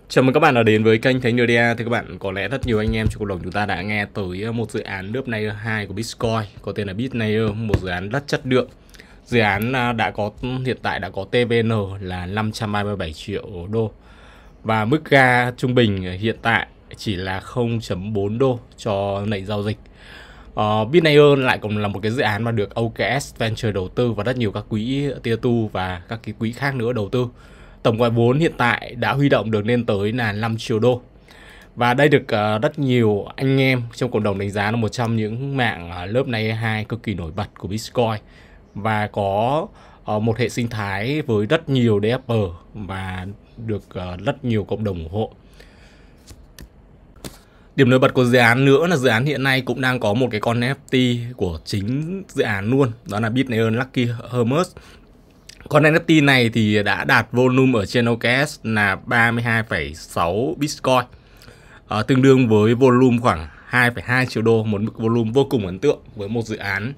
Chào mừng các bạn đã đến với kênh Thánh NDA. Thì các bạn có lẽ rất nhiều anh em trong cộng đồng chúng ta đã nghe tới một dự án Nayer 2 của Bitcoin có tên là BitNayer, một dự án rất chất lượng. Dự án hiện tại đã có TVN là 537 triệu đô và mức ga trung bình hiện tại chỉ là 0,4 đô cho lệnh giao dịch. BitNayer lại còn là một cái dự án mà được OKX Venture đầu tư và rất nhiều các quỹ tier 2 và các cái quỹ khác nữa đầu tư. Tổng ngoại vốn hiện tại đã huy động được lên tới là 5 triệu đô. Và đây được rất nhiều anh em trong cộng đồng đánh giá là một trong những mạng lớp Nayer 2 cực kỳ nổi bật của Bitcoin. Và có một hệ sinh thái với rất nhiều developer và được rất nhiều cộng đồng ủng hộ. Điểm nổi bật của dự án nữa là dự án hiện nay cũng đang có một cái con NFT của chính dự án luôn. Đó là BitNayer Lucky Hermes. Con NFT này thì đã đạt volume ở trên OKX là 32,6 Bitcoin, tương đương với volume khoảng 2,2 triệu đô, một mức volume vô cùng ấn tượng với một dự án.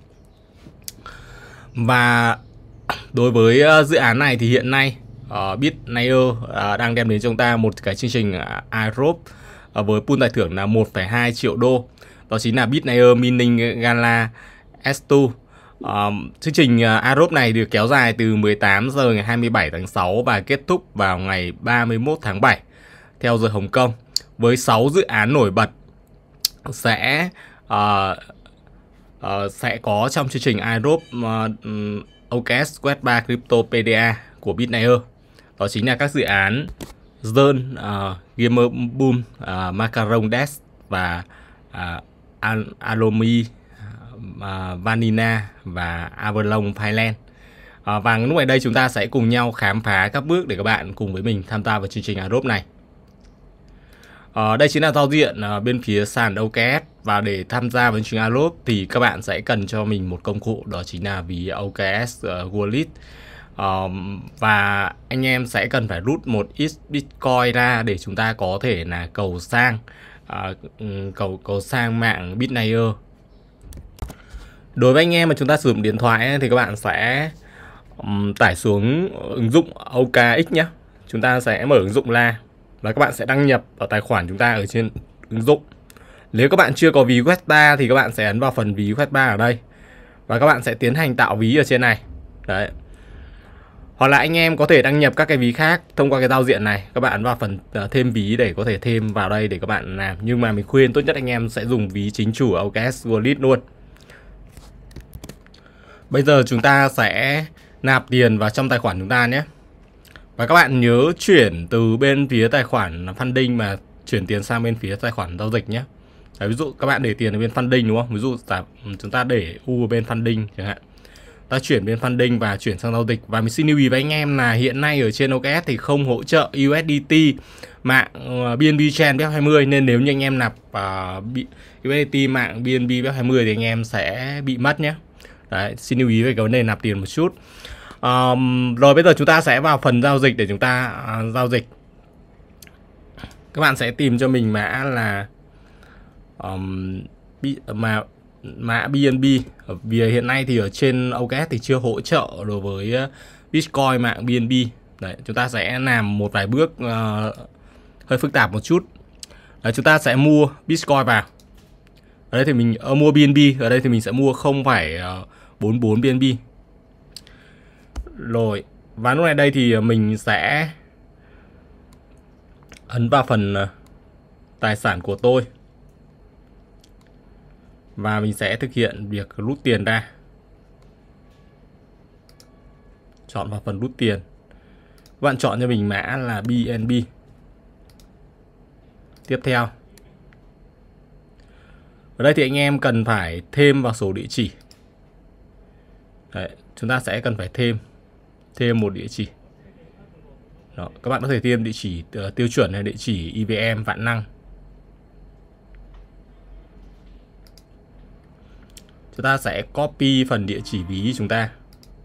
Và đối với dự án này thì hiện nay BitNayer đang đem đến cho chúng ta một cái chương trình airdrop với pool tài thưởng là 1,2 triệu đô. Đó chính là BitNayer Mining Gala S2. Chương trình airdrop này được kéo dài từ 18 giờ ngày 27 tháng 6 và kết thúc vào ngày 31 tháng 7 theo giờ Hồng Kông, với 6 dự án nổi bật sẽ có trong chương trình airdrop OKX Web3 Crypto PDA của BitNayer. Đó chính là các dự án Zern, Gamer Boom, Macaron Desk và Alomi, Vanina và Avalon Thailand. Và lúc này đây chúng ta sẽ cùng nhau khám phá các bước để các bạn cùng với mình tham gia vào chương trình airdrop này. Đây chính là giao diện bên phía sàn OKX. Và để tham gia vào chương trình airdrop thì các bạn sẽ cần cho mình một công cụ, đó chính là ví OKX Wallet. Và anh em sẽ cần phải rút một ít Bitcoin ra để chúng ta có thể là cầu sang mạng BitNayer. Đối với anh em mà chúng ta sử dụng điện thoại ấy, thì các bạn sẽ tải xuống ứng dụng OKX nhé. Chúng ta sẽ mở ứng dụng ra và các bạn sẽ đăng nhập vào tài khoản chúng ta ở trên ứng dụng. Nếu các bạn chưa có ví Web3 thì các bạn sẽ ấn vào phần ví Web3 ở đây và các bạn sẽ tiến hành tạo ví ở trên này. Đấy. Hoặc là anh em có thể đăng nhập các cái ví khác thông qua cái giao diện này. Các bạn ấn vào phần thêm ví để có thể thêm vào đây để các bạn làm. Nhưng mà mình khuyên tốt nhất anh em sẽ dùng ví chính chủ OKX Wallet luôn. Bây giờ chúng ta sẽ nạp tiền vào trong tài khoản chúng ta nhé. Và các bạn nhớ chuyển từ bên phía tài khoản funding mà chuyển tiền sang bên phía tài khoản giao dịch nhé. Đấy, ví dụ các bạn để tiền ở bên funding đúng không? Ví dụ chúng ta để U ở bên funding chẳng hạn. Ta chuyển bên funding và chuyển sang giao dịch. Và mình xin lưu ý với anh em là hiện nay ở trên OKX thì không hỗ trợ USDT mạng BNB Chain BEP20, nên nếu như anh em nạp USDT mạng BNB BEP20 thì anh em sẽ bị mất nhé. Đấy, xin lưu ý về cái vấn đề nạp tiền một chút. Rồi bây giờ chúng ta sẽ vào phần giao dịch để chúng ta giao dịch. Các bạn sẽ tìm cho mình mã là mã BNB. Vì hiện nay thì ở trên OKX thì chưa hỗ trợ đối với Bitcoin mạng BNB. Đấy, chúng ta sẽ làm một vài bước hơi phức tạp một chút. Đấy, chúng ta sẽ mua Bitcoin vào. Ở đây thì mình mua BNB, ở đây thì mình sẽ mua 0,44 BNB. Rồi, và lúc này đây thì mình sẽ ấn vào phần tài sản của tôi. Và mình sẽ thực hiện việc rút tiền ra. Chọn vào phần rút tiền. Các bạn chọn cho mình mã là BNB. Tiếp theo, ở đây thì anh em cần phải thêm vào số địa chỉ. Đấy, chúng ta sẽ cần phải thêm một địa chỉ. Đó, các bạn có thể thêm địa chỉ tiêu chuẩn hay địa chỉ IBM vạn năng. Chúng ta sẽ copy phần địa chỉ ví chúng ta.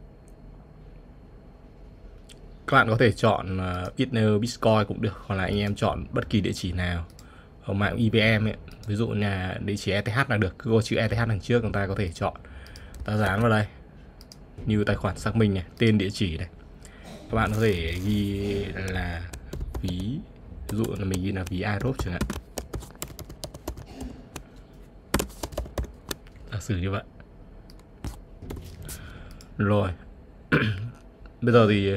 Các bạn có thể chọn BitNayer Bitcoin cũng được, hoặc là anh em chọn bất kỳ địa chỉ nào ở mạng IBM ấy. Ví dụ là địa chỉ ETH là được, cứ có chữ ETH đằng trước chúng ta có thể chọn. Ta dán vào đây như tài khoản xác minh này, tên địa chỉ này. Các bạn có thể ghi là ví Ví dụ là mình ghi là ví iRob chẳng hạn. Giả sử như vậy. Rồi. Bây giờ thì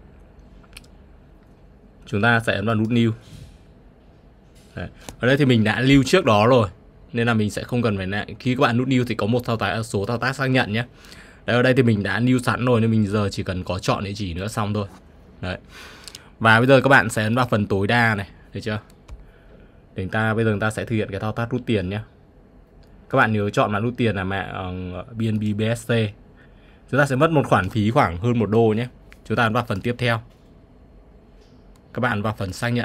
chúng ta sẽ ấn vào nút New. Đấy. Ở đây thì mình đã lưu trước đó rồi, nên là mình sẽ không cần phải lại. Khi các bạn nút New thì có một số thao tác xác nhận nhé. Đấy, ở đây thì mình đã lưu sẵn rồi, nên mình giờ chỉ cần có chọn địa chỉ nữa xong thôi. Đấy. Và bây giờ các bạn sẽ ấn vào phần tối đa này, được chưa? Để bây giờ chúng ta sẽ thực hiện cái thao tác rút tiền nhé. Các bạn nhớ chọn mã rút tiền là BNB BSC. Chúng ta sẽ mất một khoản phí khoảng hơn $1 nhé. Chúng ta ấn vào phần tiếp theo. Các bạn vào phần xác nhận.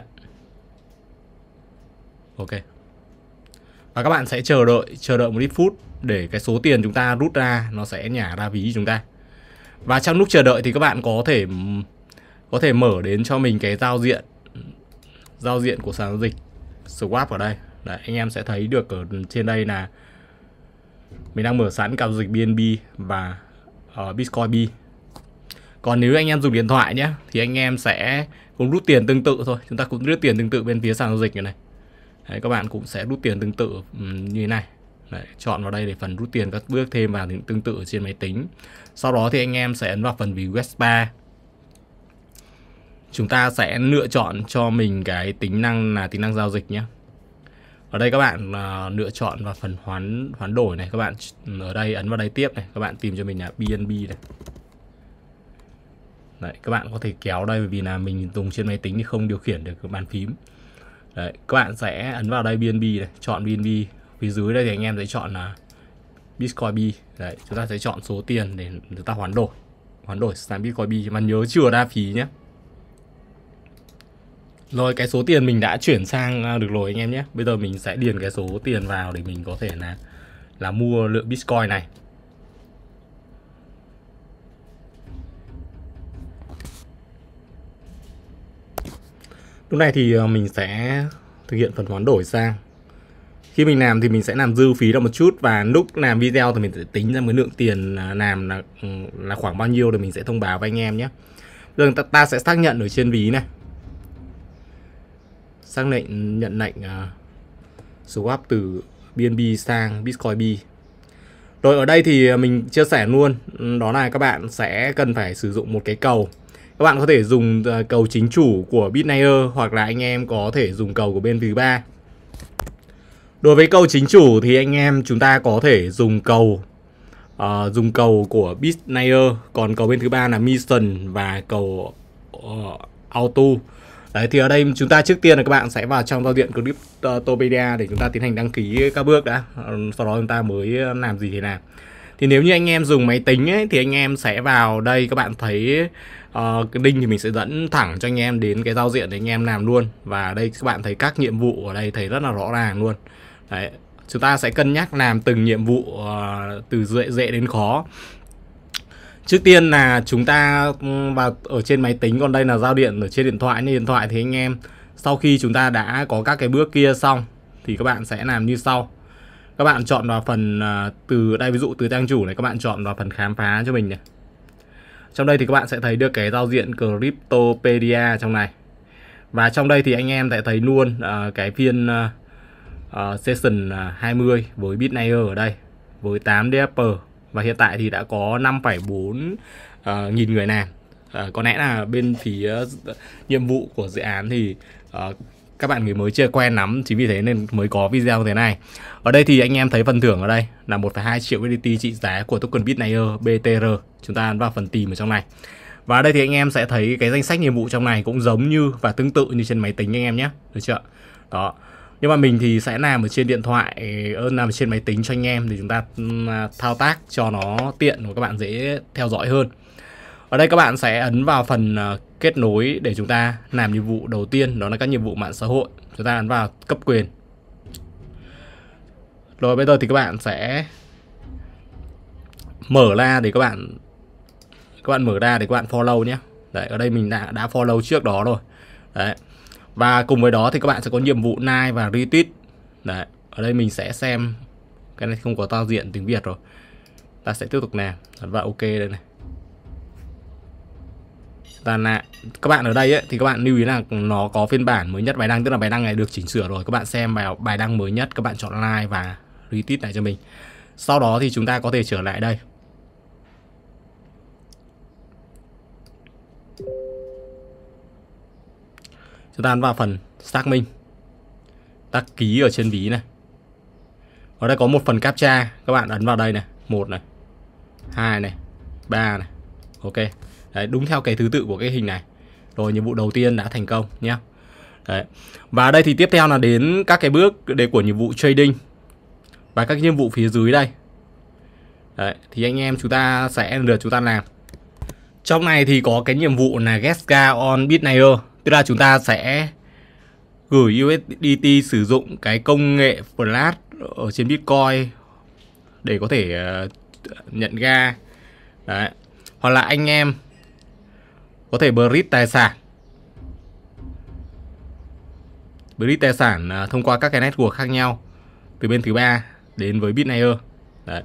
Ok. Và các bạn sẽ chờ đợi một ít phút để cái số tiền chúng ta rút ra nó sẽ nhả ra ví chúng ta. Và trong lúc chờ đợi thì các bạn có thể mở đến cho mình cái giao diện của sàn giao dịch Swap ở đây. Đấy, anh em sẽ thấy được ở trên đây là mình đang mở sẵn giao dịch BNB và Bitcoin B. Còn nếu anh em dùng điện thoại nhé thì anh em sẽ cũng rút tiền tương tự thôi. Chúng ta cũng rút tiền tương tự bên phía sàn giao dịch này. Đấy, các bạn cũng sẽ rút tiền tương tự như thế này. Đấy, chọn vào đây để phần rút tiền các bước thêm vào tương tự trên máy tính. Sau đó thì anh em sẽ ấn vào phần ví Vespa. Chúng ta sẽ lựa chọn cho mình cái tính năng giao dịch nhé. Ở đây các bạn lựa chọn vào phần hoán đổi này. Các bạn ở đây ấn vào đây tiếp này. Các bạn tìm cho mình là BNB này. Đấy, các bạn có thể kéo đây, bởi vì là mình dùng trên máy tính thì không điều khiển được cái bàn phím. Đấy, các bạn sẽ ấn vào đây BNB này, chọn BNB. Phía dưới đây thì anh em sẽ chọn là Bitcoin B. Đấy, chúng ta sẽ chọn số tiền để chúng ta hoán đổi sang Bitcoin B, mà nhớ chừa ra phí nhé. Rồi, cái số tiền mình đã chuyển sang được rồi anh em nhé. Bây giờ mình sẽ điền cái số tiền vào để mình có thể là mua lượng Bitcoin này. Lúc này thì mình sẽ thực hiện phần hoán đổi sang. Khi mình làm thì mình sẽ làm dư phí ra một chút, và lúc làm video thì mình sẽ tính ra cái lượng tiền làm là khoảng bao nhiêu để mình sẽ thông báo với anh em nhé. Giờ ta sẽ xác nhận ở trên ví này. Xác nhận lệnh swap từ BNB sang Bitcoin B. Rồi ở đây thì mình chia sẻ luôn, đó là các bạn sẽ cần phải sử dụng một cái cầu. Các bạn có thể dùng cầu chính chủ của Bitnayer, hoặc là anh em có thể dùng cầu của bên thứ ba. Đối với cầu chính chủ thì anh em chúng ta có thể dùng cầu của Bitnayer, còn cầu bên thứ ba là Mission và cầu Auto. Đấy, thì ở đây chúng ta trước tiên là các bạn sẽ vào trong giao diện Cryptopedia để chúng ta tiến hành đăng ký các bước đã. Sau đó chúng ta mới làm gì thì làm. Thì nếu như anh em dùng máy tính ấy, thì anh em sẽ vào đây, các bạn thấy cái link thì mình sẽ dẫn thẳng cho anh em đến cái giao diện để anh em làm luôn. Và đây các bạn thấy các nhiệm vụ ở đây thấy rất là rõ ràng luôn. Đấy, chúng ta sẽ cân nhắc làm từng nhiệm vụ từ dễ đến khó. Trước tiên là chúng ta vào ở trên máy tính, còn đây là giao diện ở trên điện thoại. Như điện thoại thì anh em sau khi chúng ta đã có các cái bước kia xong thì các bạn sẽ làm như sau. Các bạn chọn vào phần từ đây, ví dụ từ trang chủ này, các bạn chọn vào phần khám phá cho mình này. Trong đây thì các bạn sẽ thấy được cái giao diện Cryptopedia trong này. Và trong đây thì anh em sẽ thấy luôn cái phiên Session 20 với Bitnayer ở đây với 8 developer. Và hiện tại thì đã có 5,4 nghìn người làm. Có lẽ là bên phía nhiệm vụ của dự án thì các bạn người mới chưa quen lắm, chính vì thế nên mới có video như thế này. Ở đây thì anh em thấy phần thưởng ở đây là 1,2 triệu USDT trị giá của token Bitnayer BTR. Chúng ta ấn vào phần tìm ở trong này. Và ở đây thì anh em sẽ thấy cái danh sách nhiệm vụ trong này cũng giống như và tương tự như trên máy tính anh em nhé. Được chưa? Đó. Nhưng mà mình thì sẽ làm ở trên điện thoại hơn làm trên máy tính cho anh em, để chúng ta thao tác cho nó tiện và các bạn dễ theo dõi hơn. Ở đây các bạn sẽ ấn vào phần kết nối để chúng ta làm nhiệm vụ đầu tiên, đó là các nhiệm vụ mạng xã hội. Chúng ta ấn vào cấp quyền. Rồi bây giờ thì các bạn sẽ mở ra để các bạn mở ra để các bạn follow nhé. Đấy, ở đây mình đã follow trước đó rồi. Đấy. Và cùng với đó thì các bạn sẽ có nhiệm vụ like và retweet. Đấy, ở đây mình sẽ xem. Cái này không có giao diện tiếng Việt rồi. Ta sẽ tiếp tục làm. Ấn vào OK đây này. các bạn ở đây ấy, thì các bạn lưu ý là nó có phiên bản mới nhất bài đăng, tức là bài đăng này được chỉnh sửa rồi. Các bạn xem bài đăng mới nhất, các bạn chọn like và retweet lại cho mình. Sau đó thì chúng ta có thể trở lại đây. Chúng ta ấn vào phần xác minh, ta ký ở trên ví này. Ở đây có một phần captcha, các bạn ấn vào đây này, 1 này, 2 này, 3 này. Ok. Đấy, đúng theo cái thứ tự của cái hình này. Rồi, nhiệm vụ đầu tiên đã thành công nhé. Đấy. Và đây thì tiếp theo là đến các cái bước để của nhiệm vụ trading và các nhiệm vụ phía dưới đây. Đấy, thì anh em chúng ta sẽ được chúng ta làm. Trong này thì có cái nhiệm vụ là get car on Bitnayer, tức là chúng ta sẽ gửi USDT sử dụng cái công nghệ Flash ở trên Bitcoin để có thể nhận ga. Đấy. Hoặc là anh em có thể bridge tài sản thông qua các cái network khác nhau từ bên thứ ba đến với Bitnayer. Đấy.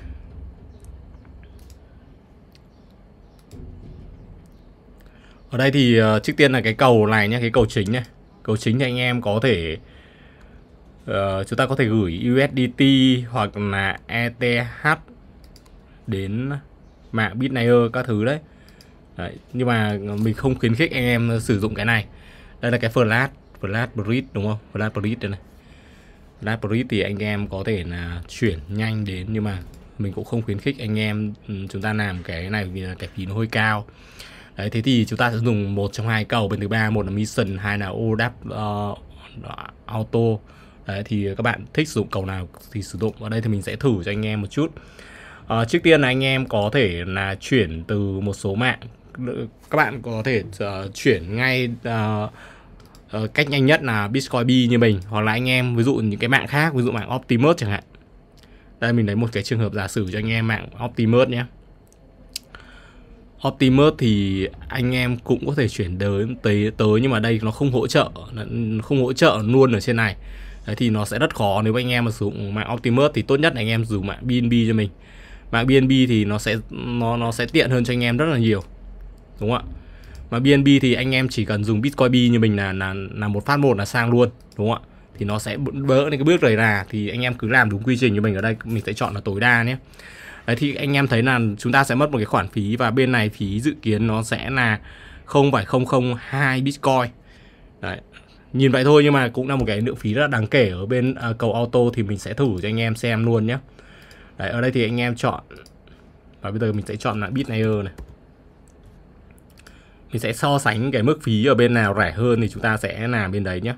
Ở đây thì trước tiên là cái cầu này nhé, cái cầu chính này. Cầu chính thì anh em có thể chúng ta có thể gửi USDT hoặc là ETH đến mạng Bitnayer các thứ đấy. Đấy. Nhưng mà mình không khuyến khích anh em sử dụng cái này. Đây là cái Flash Bridge đúng không? Flash Bridge đây này. Flash Bridge thì anh em có thể là chuyển nhanh đến, nhưng mà mình cũng không khuyến khích anh em chúng ta làm cái này vì là cái phí nó hơi cao. Đấy, thế thì chúng ta sẽ dùng một trong hai cầu bên thứ ba, một là Mission, hai là ODAP Auto. Đấy, thì các bạn thích sử dụng cầu nào thì sử dụng. Ở đây thì mình sẽ thử cho anh em một chút. Trước tiên là anh em có thể là chuyển từ một số mạng. Các bạn có thể chuyển ngay cách nhanh nhất là Bitcoin B như mình, hoặc là anh em ví dụ những cái mạng khác, ví dụ mạng Optimus chẳng hạn. Đây mình lấy một cái trường hợp giả sử cho anh em mạng Optimus nhé. Optimus thì anh em cũng có thể chuyển tới nhưng mà đây nó không hỗ trợ luôn ở trên này. Đấy, thì nó sẽ rất khó nếu anh em mà sử dụng mạng Optimus. Thì tốt nhất là anh em dùng mạng BNB cho mình. Mạng BNB thì nó sẽ tiện hơn cho anh em rất là nhiều, đúng không ạ? Mà BNB thì anh em chỉ cần dùng Bitcoin B như mình là một phát một là sang luôn, đúng không ạ? Thì nó sẽ bỡ những cái bước rời rà, thì anh em cứ làm đúng quy trình như mình. Ở đây mình sẽ chọn là tối đa nhé. Đấy, thì anh em thấy là chúng ta sẽ mất một cái khoản phí, và bên này phí dự kiến nó sẽ là 0,002 Bitcoin. Đấy, nhìn vậy thôi nhưng mà cũng là một cái lượng phí rất là đáng kể ở bên cầu auto. Thì mình sẽ thử cho anh em xem luôn nhé. Đấy, ở đây thì anh em chọn, và bây giờ mình sẽ chọn là Bitnayer này. Mình sẽ so sánh cái mức phí ở bên nào rẻ hơn thì chúng ta sẽ làm bên đấy nhé.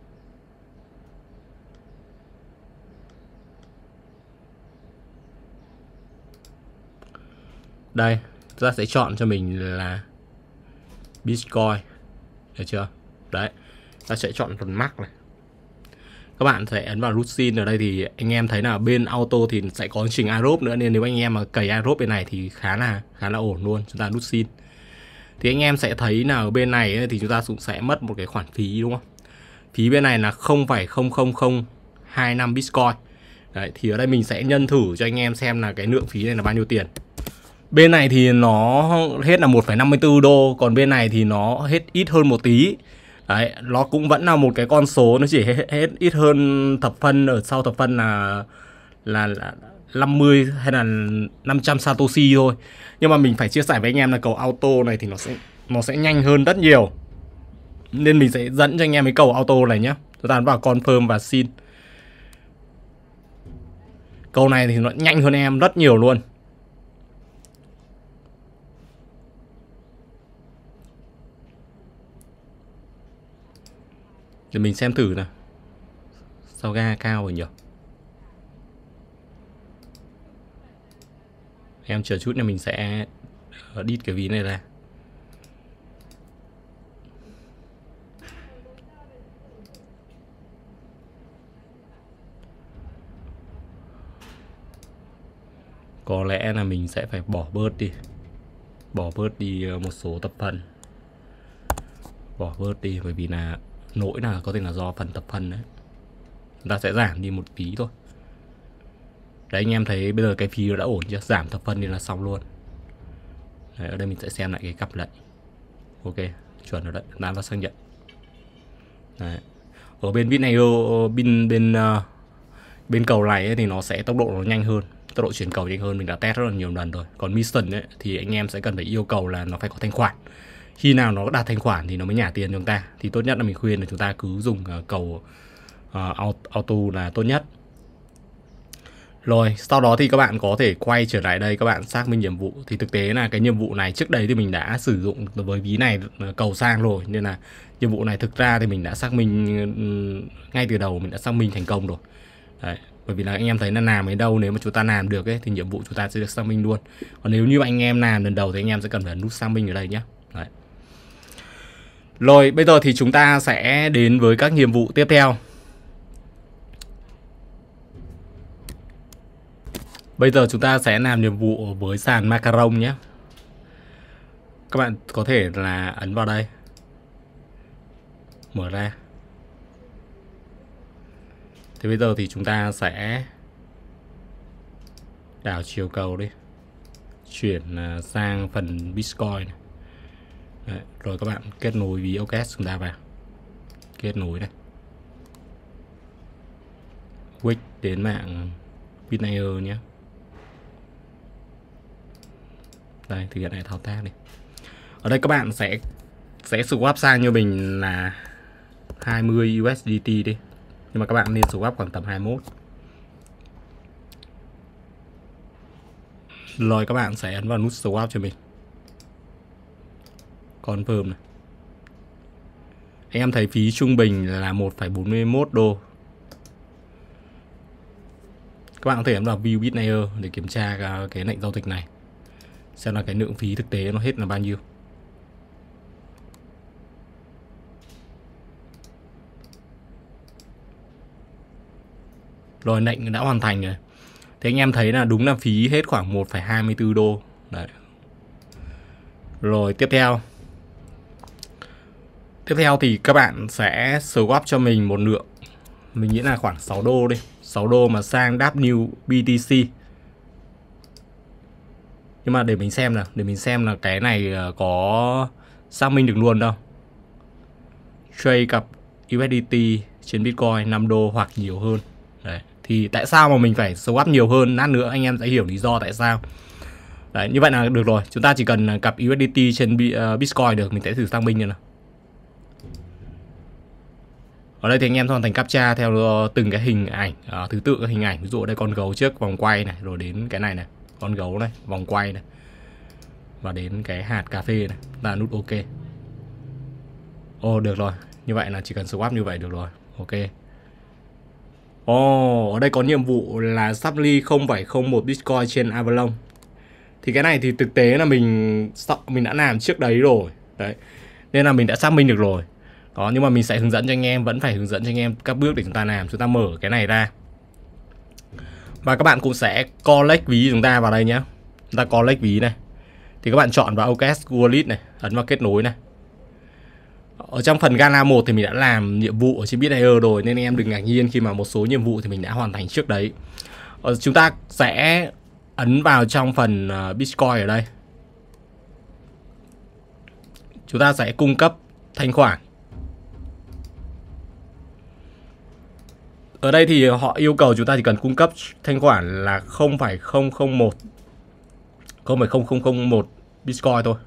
Đây, chúng ta sẽ chọn cho mình là Bitcoin, được chưa? Đấy, ta sẽ chọn phần Max này. Các bạn sẽ ấn vào Routine. Ở đây thì anh em thấy là bên auto thì sẽ có trình airdrop nữa, nên nếu anh em mà cày airdrop bên này thì khá là ổn luôn. Chúng ta Routine thì anh em sẽ thấy là ở bên này ấy, thì chúng ta cũng sẽ mất một cái khoản phí, đúng không? Phí bên này là 0,00025 Bitcoin. Đấy, thì ở đây mình sẽ nhân thử cho anh em xem là cái lượng phí này là bao nhiêu tiền. Bên này thì nó hết là 1,54 đô, còn bên này thì nó hết ít hơn một tí. Đấy, nó cũng vẫn là một cái con số, nó chỉ hết ít hơn thập phân. Ở sau thập phân là 50 hay là 500 Satoshi thôi. Nhưng mà mình phải chia sẻ với anh em là cầu auto này thì nó sẽ nhanh hơn rất nhiều, nên mình sẽ dẫn cho anh em cái cầu auto này nhé. Chúng ta ấn vào confirm và xin. Cầu này thì nó nhanh hơn em rất nhiều luôn. Để mình xem thử nào. Sao ga cao rồi nhỉ? Em chờ chút nha, mình sẽ đít cái ví này ra. Có lẽ là mình sẽ phải bỏ bớt đi một số tập phân. Bỏ bớt đi, bởi vì là lỗi là có thể là do phần tập phân đấy. Chúng ta sẽ giảm đi một phí thôi. Đấy, anh em thấy bây giờ cái phí nó đã ổn chưa? Giảm thập phân thì là xong luôn. Đấy, ở đây mình sẽ xem lại cái cặp lệnh. Ok, chuẩn rồi đấy, đã vào xác nhận. Đấy. Ở bên Bitnado, bên cầu này ấy, thì nó sẽ tốc độ nó nhanh hơn, tốc độ chuyển cầu nhanh hơn, mình đã test rất là nhiều lần rồi. Còn Mission ấy, thì anh em sẽ cần phải yêu cầu là nó phải có thanh khoản. Khi nào nó đạt thanh khoản thì nó mới nhả tiền cho chúng ta. Thì tốt nhất là mình khuyên là chúng ta cứ dùng cầu auto là tốt nhất. Rồi, sau đó thì các bạn có thể quay trở lại đây, các bạn xác minh nhiệm vụ. Thì thực tế là cái nhiệm vụ này trước đây thì mình đã sử dụng với ví này cầu sang rồi. Nên là nhiệm vụ này thực ra thì mình đã xác minh ngay từ đầu, mình đã xác minh thành công rồi. Đấy, bởi vì là anh em thấy là làm đến đâu nếu mà chúng ta làm được ấy, thì nhiệm vụ chúng ta sẽ được xác minh luôn. Còn nếu như anh em làm lần đầu thì anh em sẽ cần phải nút xác minh ở đây nhé. Đấy. Rồi, bây giờ thì chúng ta sẽ đến với các nhiệm vụ tiếp theo. Bây giờ chúng ta sẽ làm nhiệm vụ với sàn Macaron nhé. Các bạn có thể là ấn vào đây, mở ra. Thì bây giờ thì chúng ta sẽ đảo chiều cầu đi, chuyển sang phần Bitcoin này. Đấy, rồi các bạn kết nối ví OKS chúng ta vào, kết nối này, Wix đến mạng Bitnado nhé. Đây, thực hiện lại thao tác đi. Ở đây các bạn sẽ swap sang như mình là 20 USDT đi. Nhưng mà các bạn nên swap khoảng tầm 21. Rồi các bạn sẽ ấn vào nút swap cho mình, confirm này. Anh em thấy phí trung bình là 1,41 đô. Các bạn có thể ấn vào view Bitnado để kiểm tra cái lệnh giao dịch này, xem là cái lượng phí thực tế nó hết là bao nhiêu. Rồi lệnh đã hoàn thành rồi. Thì anh em thấy là đúng là phí hết khoảng 1,24 đô. Đấy. Rồi tiếp theo thì các bạn sẽ swap cho mình một lượng, mình nghĩ là khoảng 6 đô đi, 6 đô mà sang WBTC. Nhưng mà để mình xem là cái này có xác minh được luôn đâu. Trade cặp USDT trên Bitcoin 5 đô hoặc nhiều hơn. Đấy. Thì tại sao mà mình phải swap nhiều hơn? Lát nữa anh em sẽ hiểu lý do tại sao. Đấy, như vậy là được rồi. Chúng ta chỉ cần cặp USDT trên Bitcoin được. Mình sẽ thử xác minh như nào. Ở đây thì anh em hoàn thành captcha theo từng cái hình ảnh, thứ tự các hình ảnh. Ví dụ ở đây con gấu trước, vòng quay này, rồi đến cái này này, con gấu này, vòng quay này, và đến cái hạt cà phê này. Ta nút OK. Ồ, được rồi. Như vậy là chỉ cần swap như vậy được rồi. OK. Ồ, ở đây có nhiệm vụ là supply 0,01 Bitcoin trên Avalon. Thì cái này thì thực tế là mình đã làm trước đấy rồi. Đấy. Nên là mình đã xác minh được rồi. Đó, nhưng mà mình sẽ hướng dẫn cho anh em, vẫn phải hướng dẫn cho anh em các bước để chúng ta làm. Chúng ta mở cái này ra. Và các bạn cũng sẽ collect ví chúng ta vào đây nhé. Chúng ta collect ví này. Thì các bạn chọn vào OKS Wallet này, ấn vào kết nối này. Ở trong phần Gala 1 thì mình đã làm nhiệm vụ ở trên Bitnado rồi, nên anh em đừng ngạc nhiên khi mà một số nhiệm vụ thì mình đã hoàn thành trước đấy. Chúng ta sẽ ấn vào trong phần Bitcoin ở đây. Chúng ta sẽ cung cấp thanh khoản. Ở đây thì họ yêu cầu chúng ta chỉ cần cung cấp thanh khoản là 0,0001 Bitcoin thôi.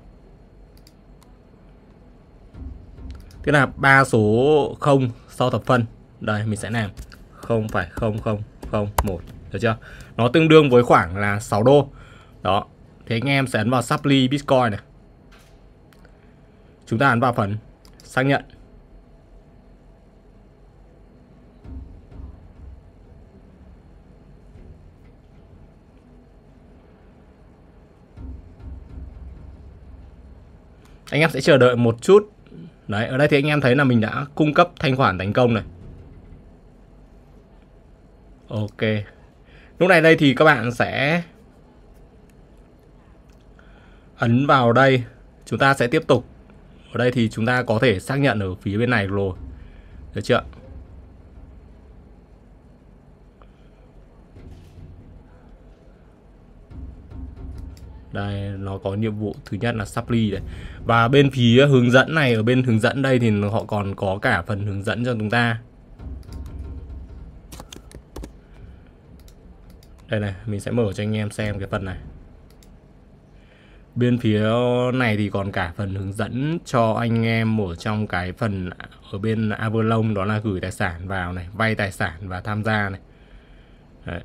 Tức là 3 số 0 sau thập phân. Đây mình sẽ làm 0,0001, được chưa? Nó tương đương với khoảng là 6 đô. Đó. Thì anh em sẽ ấn vào supply Bitcoin này. Chúng ta ấn vào phần xác nhận. Anh em sẽ chờ đợi một chút. Đấy, ở đây thì anh em thấy là mình đã cung cấp thanh khoản thành công này. Ok. Lúc này đây thì các bạn sẽ ấn vào đây. Chúng ta sẽ tiếp tục. Ở đây thì chúng ta có thể xác nhận ở phía bên này rồi. Được chưa? Đây, nó có nhiệm vụ thứ nhất là supply đây. Và bên phía hướng dẫn này, ở bên hướng dẫn đây thì họ còn có cả phần hướng dẫn cho chúng ta. Đây này, mình sẽ mở cho anh em xem cái phần này. Bên phía này thì còn cả phần hướng dẫn cho anh em ở trong cái phần ở bên Avalon, đó là gửi tài sản vào này, vay tài sản và tham gia này. Đấy.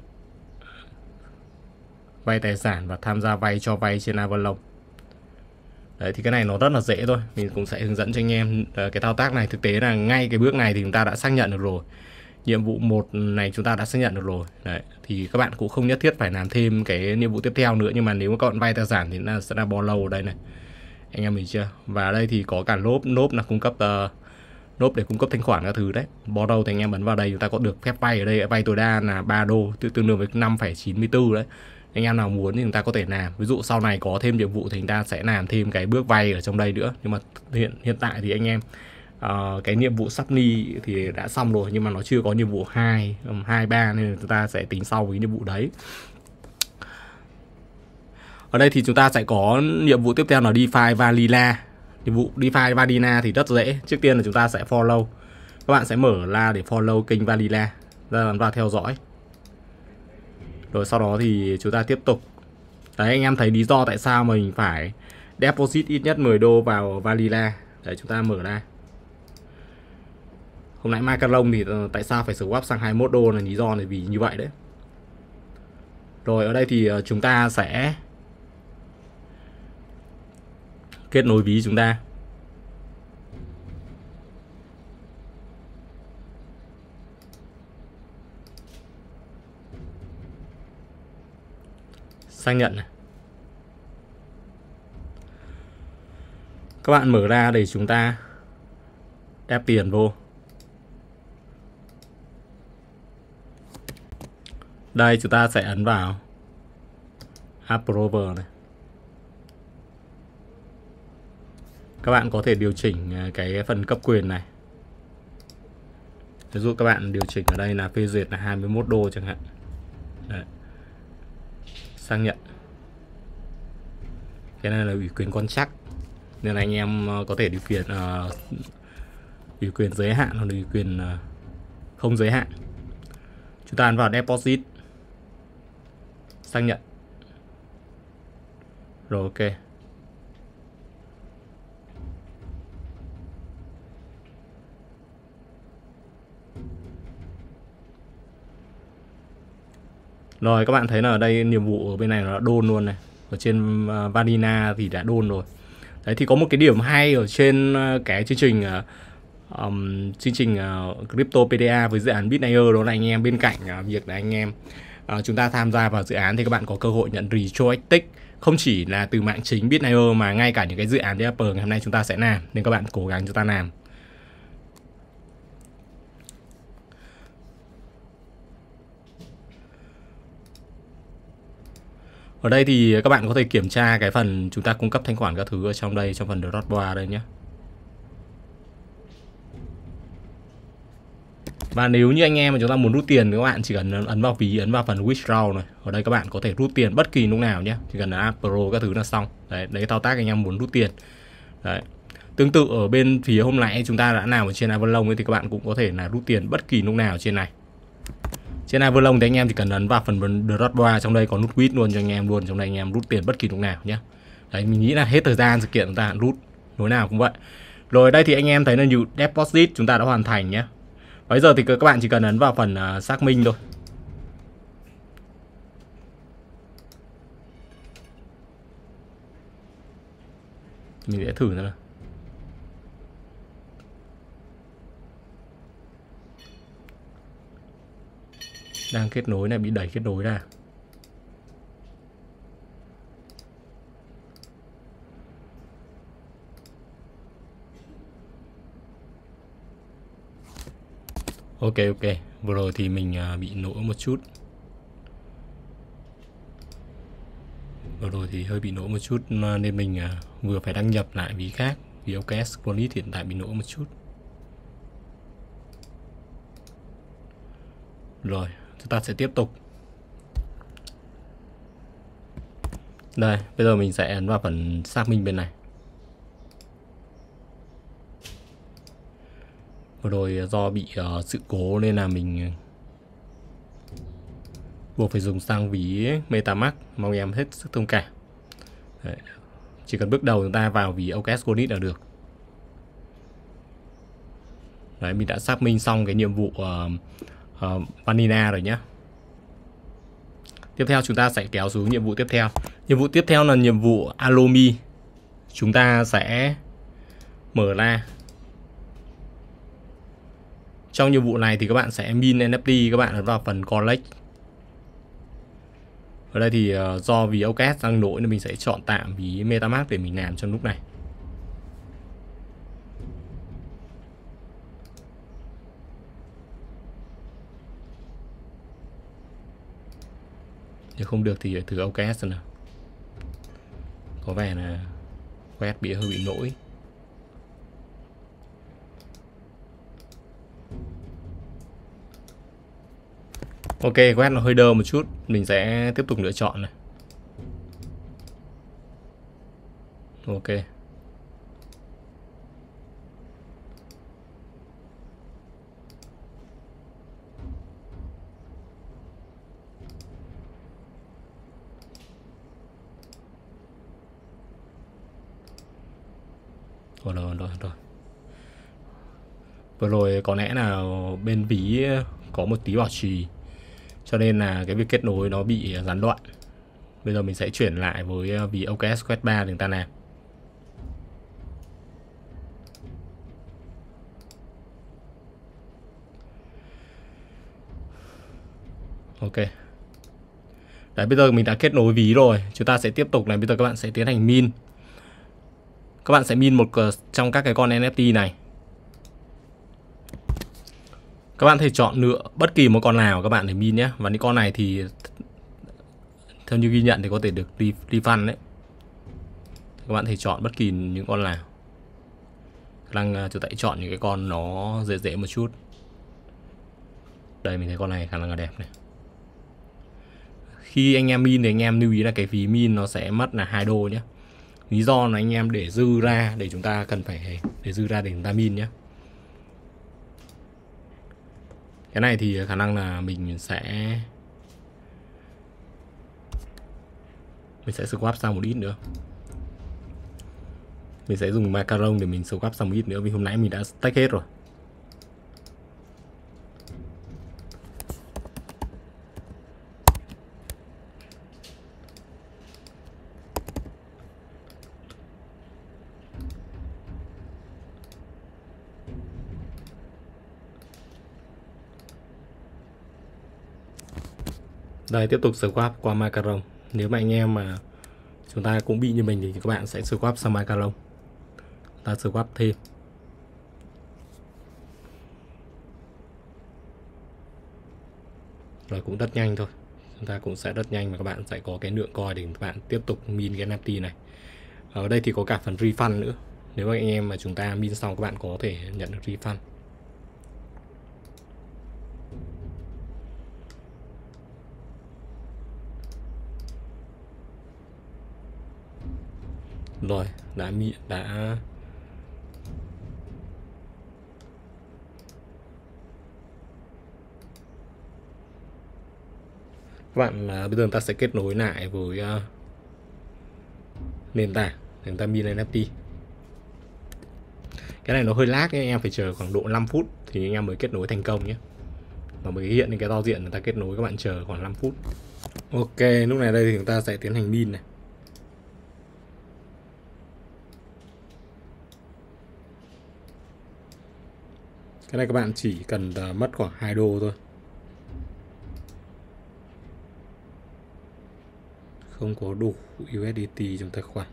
Vay tài sản và tham gia vay cho vay trên Avalon. Đấy thì cái này nó rất là dễ thôi. Mình cũng sẽ hướng dẫn cho anh em cái thao tác này. Thực tế là ngay cái bước này thì chúng ta đã xác nhận được rồi. Nhiệm vụ 1 này chúng ta đã xác nhận được rồi. Đấy, thì các bạn cũng không nhất thiết phải làm thêm cái nhiệm vụ tiếp theo nữa. Nhưng mà nếu mà các bạn vay tài sản thì nó sẽ là borrow ở đây này. Anh em mình chưa? Và ở đây thì có cả nộp là cung cấp nộp để cung cấp thanh khoản các thứ đấy. Borrow thì anh em bấm vào đây, chúng ta có được phép vay ở đây, vay tối đa là 3 đô, tương đương với 5,94 đấy. Anh em nào muốn thì chúng ta có thể làm. Ví dụ sau này có thêm nhiệm vụ thì chúng ta sẽ làm thêm cái bước vay ở trong đây nữa. Nhưng mà hiện tại thì anh em cái nhiệm vụ supply thì đã xong rồi, nhưng mà nó chưa có nhiệm vụ 2, 3 nên chúng ta sẽ tính sau với nhiệm vụ đấy. Ở đây thì chúng ta sẽ có nhiệm vụ tiếp theo là DeFi Vanilla. Nhiệm vụ DeFi Vanilla thì rất dễ. Trước tiên là chúng ta sẽ follow. Các bạn sẽ mở ra để follow kênh Vanilla, ra vào theo dõi. Rồi sau đó thì chúng ta tiếp tục. Đấy, anh em thấy lý do tại sao mình phải deposit ít nhất 10 đô vào Vanilla. Đấy, chúng ta mở ra. Hôm nãy Macaron thì tại sao phải swap sang 21 đô là lý do là vì như vậy đấy. Rồi ở đây thì chúng ta sẽ kết nối ví chúng ta. Xác nhận này. Các bạn mở ra để chúng ta ép tiền vô. Đây chúng ta sẽ ấn vào Approval này. Các bạn có thể điều chỉnh cái phần cấp quyền này. Ví dụ các bạn điều chỉnh ở đây là phê duyệt là 21 đô chẳng hạn. Đấy. Xác nhận. Cái này là ủy quyền quan trắc, nên là anh em có thể điều khiển ủy quyền giới hạn hoặc ủy quyền không giới hạn. Chúng ta ấn vào deposit, xác nhận. Rồi ok. Rồi các bạn thấy là ở đây nhiệm vụ ở bên này nó đã đôn luôn này. Ở trên Vanilla thì đã đôn rồi. Đấy thì có một cái điểm hay ở trên cái chương trình Cryptopedia với dự án BitLayer, đó là anh em bên cạnh việc là anh em chúng ta tham gia vào dự án thì các bạn có cơ hội nhận retroactive, không chỉ là từ mạng chính BitLayer mà ngay cả những cái dự án developer ngày hôm nay chúng ta sẽ làm, nên các bạn cố gắng chúng ta làm. Ở đây thì các bạn có thể kiểm tra cái phần chúng ta cung cấp thanh khoản các thứ ở trong đây, trong phần dashboard đây nhé. Và nếu như anh em mà chúng ta muốn rút tiền thì các bạn chỉ cần ấn vào ví, ấn vào phần withdraw này. Ở đây các bạn có thể rút tiền bất kỳ lúc nào nhé. Chỉ cần là app pro các thứ là xong. Đấy, đấy thao tác anh em muốn rút tiền. Đấy. Tương tự ở bên phía hôm nãy chúng ta đã làm ở trên Avalon thì các bạn cũng có thể là rút tiền bất kỳ lúc nào trên này. Trên Avalon thì anh em chỉ cần ấn vào phần dashboard, trong đây có nút quit luôn cho anh em luôn. Trong đây anh em rút tiền bất kỳ lúc nào nhé. Đấy, mình nghĩ là hết thời gian sự kiện chúng ta rút lối nào cũng vậy. Rồi đây thì anh em thấy là nhiều deposit chúng ta đã hoàn thành nhé. Bây giờ thì các bạn chỉ cần ấn vào phần xác minh thôi. Mình sẽ thử nữa. Đang kết nối này, bị đẩy kết nối ra. Ok. Vừa rồi thì mình bị lỗi một chút. Vừa rồi thì hơi bị lỗi một chút nên mình vừa phải đăng nhập lại ví khác. Vì OKS Chronic hiện tại bị lỗi một chút. Rồi, chúng ta sẽ tiếp tục. Đây, bây giờ mình sẽ ấn vào phần xác minh bên này. Vừa rồi do bị sự cố nên là mình buộc phải dùng sang ví MetaMask, mong em hết sức thông cảm. Đấy. Chỉ cần bước đầu chúng ta vào ví OKX Gold là được. Đấy, mình đã xác minh xong cái nhiệm vụ Vanilla rồi nhé. Tiếp theo chúng ta sẽ kéo xuống nhiệm vụ tiếp theo. Nhiệm vụ tiếp theo là nhiệm vụ Alomi. Chúng ta sẽ mở ra. Trong nhiệm vụ này thì các bạn sẽ min NFT, các bạn ấn vào phần Collect. Ở đây thì do vì OKX đang nổi nên mình sẽ chọn tạm ví MetaMask để mình làm trong lúc này. Nếu không được thì thử OKX xem nào. Có vẻ là quét hơi bị lỗi. Ok, quét nó hơi đơ một chút. Mình sẽ tiếp tục lựa chọn này. Ok. Rồi. Vừa rồi có lẽ là bên ví có một tí bảo trì, cho nên là cái việc kết nối nó bị gián đoạn. Bây giờ mình sẽ chuyển lại với ví OKX Quest 3 để chúng ta làm. Ok. Đấy, bây giờ mình đã kết nối ví rồi. Chúng ta sẽ tiếp tục này. Bây giờ các bạn sẽ tiến hành min. Các bạn sẽ min một trong các cái con NFT này. Các bạn thể chọn lựa bất kỳ một con nào các bạn để min nhé. Và những con này thì theo như ghi nhận thì có thể được refund đấy. Các bạn thể chọn bất kỳ những con nào. Đang chúng ta chọn những cái con nó dễ một chút. Đây, mình thấy con này khả năng là đẹp này. Khi anh em min thì anh em lưu ý là cái phí min nó sẽ mất là 2 đô nhé. Lý do là anh em để dư ra để chúng ta cần phải để dư ra để chúng ta min nhé. Cái này thì khả năng là mình sẽ swap sang một ít nữa. Mình sẽ dùng macaron để mình swap sang một ít nữa vì hôm nãy mình đã stake hết rồi. Đây, tiếp tục swap qua macaron. Nếu mà anh em mà chúng ta cũng bị như mình thì các bạn sẽ swap sang macaron. Ta swap thêm. Rồi cũng rất nhanh thôi. Chúng ta cũng sẽ rất nhanh và các bạn sẽ có cái lượng coin để các bạn tiếp tục min cái NFT này. Ở đây thì có cả phần refund nữa. Nếu mà anh em mà chúng ta min xong các bạn có thể nhận được refund. Rồi, đã các bạn bây giờ ta sẽ kết nối lại với nền tảng để chúng ta min NFT. Cái này nó hơi lag ấy, anh em phải chờ khoảng độ 5 phút thì anh em mới kết nối thành công nhé. Và mới hiện lên cái giao diện người ta kết nối, các bạn chờ khoảng 5 phút. Ok, lúc này đây thì chúng ta sẽ tiến hành min này. Cái này các bạn chỉ cần mất khoảng 2 đô thôi. Không có đủ USDT trong tài khoản.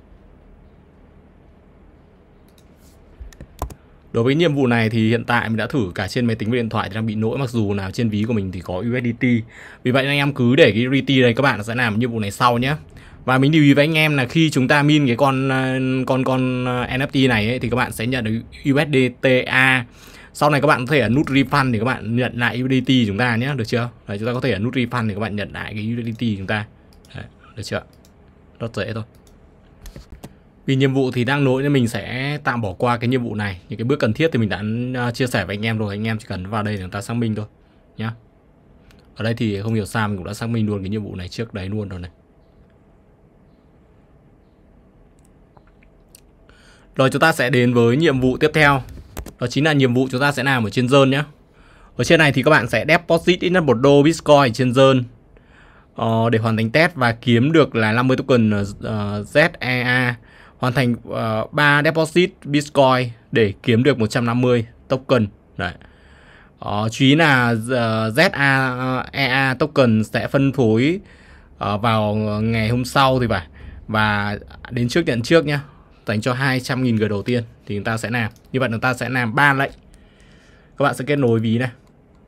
Đối với nhiệm vụ này thì hiện tại mình đã thử cả trên máy tính và điện thoại thì đang bị lỗi, mặc dù là trên ví của mình thì có USDT. Vì vậy anh em cứ để cái RT đây, các bạn sẽ làm nhiệm vụ này sau nhé. Và mình lưu ý với anh em là khi chúng ta min cái con NFT này ấy, thì các bạn sẽ nhận được USDTA. Sau này các bạn có thể ấn nút refund để các bạn nhận lại USDT chúng ta nhé, được chưa? Đấy, chúng ta có thể ấn nút refund để các bạn nhận lại cái USDT chúng ta. Đấy, được chưa? rất dễ thôi. Vì nhiệm vụ thì đang nối nên mình sẽ tạm bỏ qua cái nhiệm vụ này. Những cái bước cần thiết thì mình đã chia sẻ với anh em rồi. Anh em chỉ cần vào đây để người ta xác minh thôi nhá. Ở đây thì không hiểu sao mình cũng đã xác minh luôn cái nhiệm vụ này trước đấy luôn rồi này. Rồi chúng ta sẽ đến với nhiệm vụ tiếp theo. Đó chính là nhiệm vụ chúng ta sẽ làm ở trên zone nhé. Ở trên này thì các bạn sẽ deposit ít nhất 1 đô Bitcoin trên zone để hoàn thành test và kiếm được là 50 token ZEA. Hoàn thành 3 deposit Bitcoin để kiếm được 150 token. Đấy. Chú ý là ZEA token sẽ phân phối vào ngày hôm sau thì phải. Và đến trước nhận trước nhá. Dành cho 200.000 người đầu tiên thì chúng ta sẽ làm. Như vậy chúng ta sẽ làm 3 lệnh. Các bạn sẽ kết nối ví này.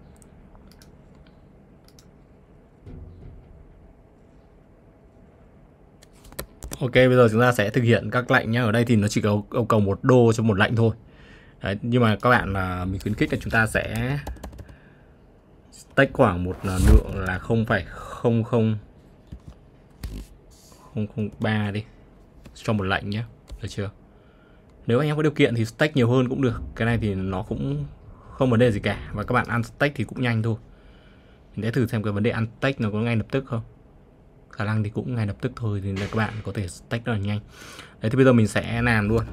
Ok, bây giờ chúng ta sẽ thực hiện các lệnh nhé. Ở đây thì nó chỉ có yêu cầu 1 đô cho một lệnh thôi. Đấy, nhưng mà các bạn mình khuyến khích là chúng ta sẽ stake khoảng một lượng là 0,00003 đi cho một lệnh nhé, được chưa? Nếu anh em có điều kiện thì stake nhiều hơn cũng được. Cái này thì nó cũng không vấn đề gì cả. Và các bạn ăn stake thì cũng nhanh thôi. Mình sẽ thử xem cái vấn đề ăn stake nó có ngay lập tức không. Khả năng thì cũng ngay lập tức thôi, thì là các bạn có thể stake rất là nhanh. Đấy, thì bây giờ mình sẽ làm luôn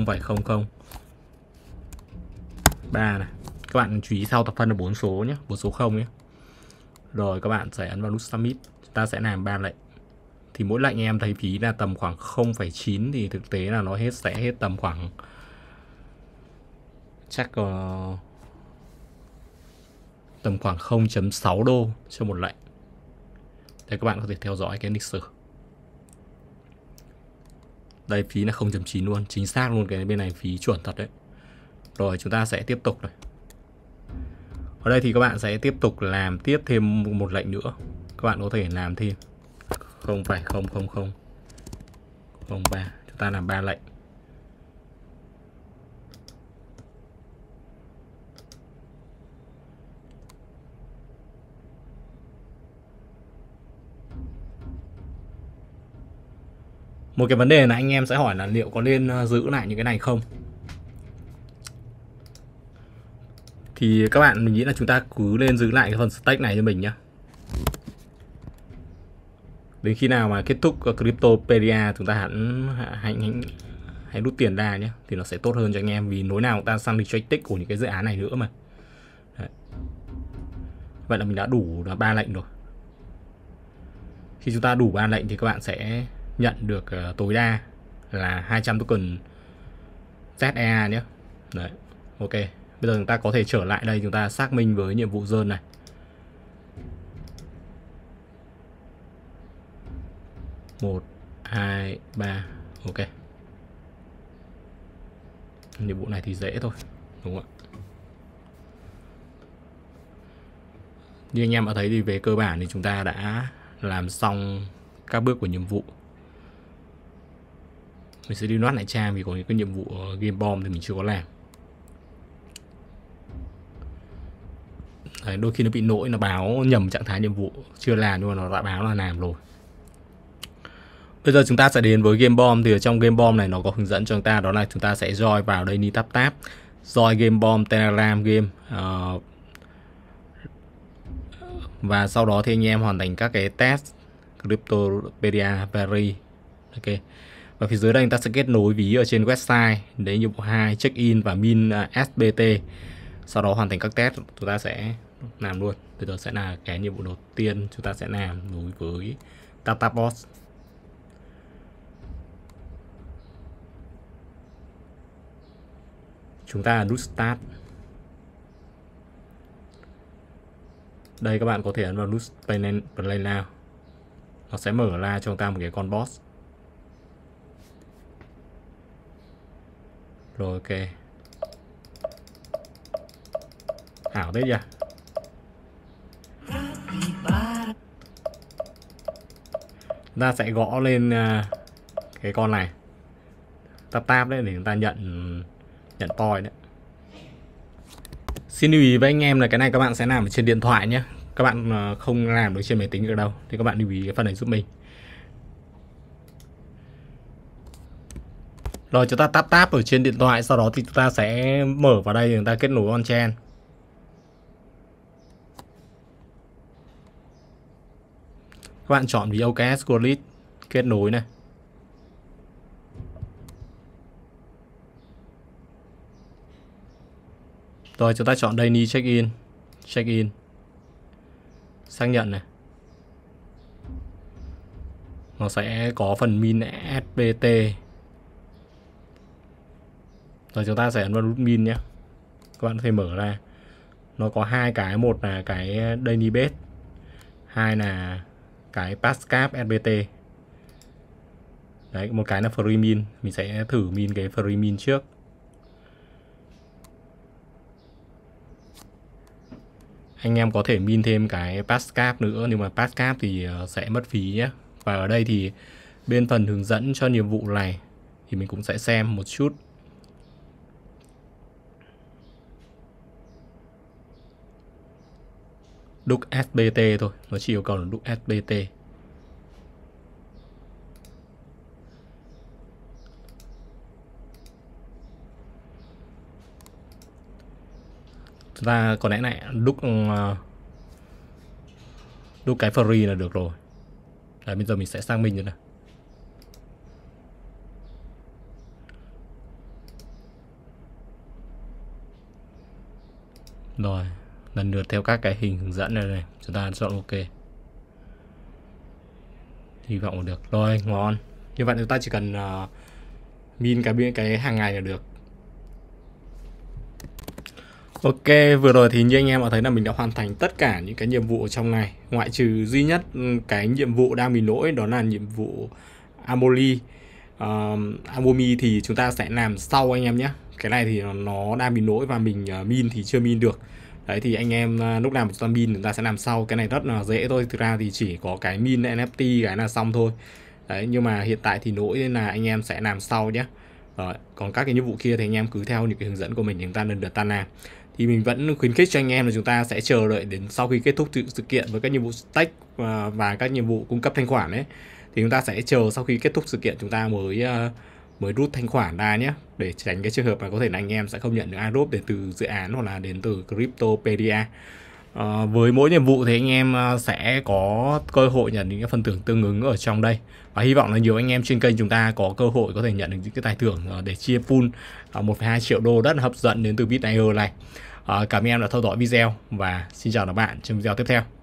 0,003 này. Các bạn chú ý sau tập phân là 4 số nhé, 4 số 0 nhé. Rồi các bạn sẽ ấn vào nút submit. Chúng ta sẽ làm 3 lệnh. Thì mỗi lệnh em thấy phí là tầm khoảng 0,9 thì thực tế là nó sẽ hết tầm khoảng chắc tầm khoảng 0,6 đô cho một lệnh. Đây các bạn có thể theo dõi cái lịch sử. Đây phí là 0,9 luôn, chính xác luôn, cái bên này phí chuẩn thật đấy. Rồi chúng ta sẽ tiếp tục này. Ở đây thì các bạn sẽ tiếp tục làm tiếp thêm một lệnh nữa. Các bạn có thể làm thêm 0,00003. Chúng ta làm 3 lệnh. Một cái vấn đề là anh em sẽ hỏi là liệu có nên giữ lại những cái này không? Thì các bạn mình nghĩ là chúng ta cứ nên giữ lại cái phần stake này cho mình nhé. Đến khi nào mà kết thúc Cryptopedia chúng ta hãy rút tiền ra nhé. Thì nó sẽ tốt hơn cho anh em. Vì nối nào chúng ta săn được cho tích của những cái dự án này nữa mà. Đấy. Vậy là mình đã đủ 3 lệnh rồi. Khi chúng ta đủ 3 lệnh thì các bạn sẽ nhận được tối đa là 200 token ZEA nhé. Đấy, ok. Bây giờ chúng ta có thể trở lại đây, chúng ta xác minh với nhiệm vụ zone này. Một, hai, ba, ok. Nhiệm vụ này thì dễ thôi, đúng không ạ? Như anh em đã thấy thì về cơ bản thì chúng ta đã làm xong các bước của nhiệm vụ. Mình sẽ đi loát lại trang vì có những cái nhiệm vụ game bomb thì mình chưa có làm. Đấy, đôi khi nó bị lỗi, nó báo nhầm trạng thái nhiệm vụ chưa làm nhưng mà nó đã báo là làm rồi. Bây giờ chúng ta sẽ đến với game bomb. Thì ở trong game bomb này nó có hướng dẫn cho chúng ta, đó là chúng ta sẽ join vào đây, đi tap join game bomb Telegram game, và sau đó thì anh em hoàn thành các cái test Cryptopedia Vary. Ok. Và phía dưới đây chúng ta sẽ kết nối ví ở trên website. Đấy, nhiệm vụ 2 check in và min SBT. Sau đó hoàn thành các test chúng ta sẽ làm luôn. Bây giờ sẽ là cái nhiệm vụ đầu tiên chúng ta sẽ làm đối với Databot. Chúng ta nút start. Đây các bạn có thể ấn vào nút play now. Nó sẽ mở ra cho chúng ta một cái con boss. Rồi ok. Ảo thế nhỉ? Ta sẽ gõ lên cái con này. Tap đấy để chúng ta nhận point đấy. Xin lưu ý với anh em là cái này các bạn sẽ làm ở trên điện thoại nhé. Các bạn không làm được trên máy tính được đâu. Thì các bạn lưu ý cái phần này giúp mình. Rồi chúng ta tap ở trên điện thoại, sau đó thì chúng ta sẽ mở vào đây, chúng ta kết nối on-chain. Các bạn chọn ví OKX Wallet, kết nối này. Rồi chúng ta chọn Daily check-in, xác nhận này. Nó sẽ có phần min SBT. Rồi chúng ta sẽ ấn vào nút min nhé. Các bạn có thể mở ra. Nó có hai cái, một là cái Daily Base, hai là cái Passcap SBT. Đấy, một cái là free min. Mình sẽ thử min cái free min trước. Anh em có thể min thêm cái Passcap nữa, nhưng mà Passcap thì sẽ mất phí nhé. Và ở đây thì bên phần hướng dẫn cho nhiệm vụ này thì mình cũng sẽ xem một chút. Đúc SBT thôi, nó chỉ yêu cầu là đúc SBT. Chúng ta có lẽ này đúc cái free là được rồi. Đấy, bây giờ mình sẽ sang mình rồi này. Rồi, lần lượt theo các cái hình hướng dẫn này, chúng ta chọn OK. Hy vọng là được. Rồi, ngon. Như vậy chúng ta chỉ cần min cái hàng ngày là được. Ok, vừa rồi thì như anh em đã thấy là mình đã hoàn thành tất cả những cái nhiệm vụ ở trong này, ngoại trừ duy nhất cái nhiệm vụ đang bị lỗi, đó là nhiệm vụ Amoly. Amomi thì chúng ta sẽ làm sau anh em nhé. Cái này thì nó đang bị lỗi và mình min thì chưa min được. Đấy thì anh em lúc nào chúng ta min chúng ta sẽ làm sau. Cái này rất là dễ thôi, thực ra thì chỉ có cái min NFT cái là xong thôi. Đấy, nhưng mà hiện tại thì lỗi nên là anh em sẽ làm sau nhé. Rồi, còn các cái nhiệm vụ kia thì anh em cứ theo những cái hướng dẫn của mình, chúng ta lần lượt ta làm. Thì mình vẫn khuyến khích cho anh em là chúng ta sẽ chờ đợi đến sau khi kết thúc sự kiện với các nhiệm vụ stake và các nhiệm vụ cung cấp thanh khoản ấy, thì chúng ta sẽ chờ sau khi kết thúc sự kiện chúng ta mới rút thanh khoản ra nhé, để tránh cái trường hợp mà có thể là anh em sẽ không nhận được airdrop đến từ dự án hoặc là đến từ Cryptopedia. Với mỗi nhiệm vụ thì anh em sẽ có cơ hội nhận những cái phần thưởng tương ứng ở trong đây, và hy vọng là nhiều anh em trên kênh chúng ta có cơ hội có thể nhận được những cái tài thưởng để chia pool 1,2 triệu đô rất là hấp dẫn đến từ BitNiger này. Cảm ơn em đã theo dõi video và xin chào các bạn trong video tiếp theo.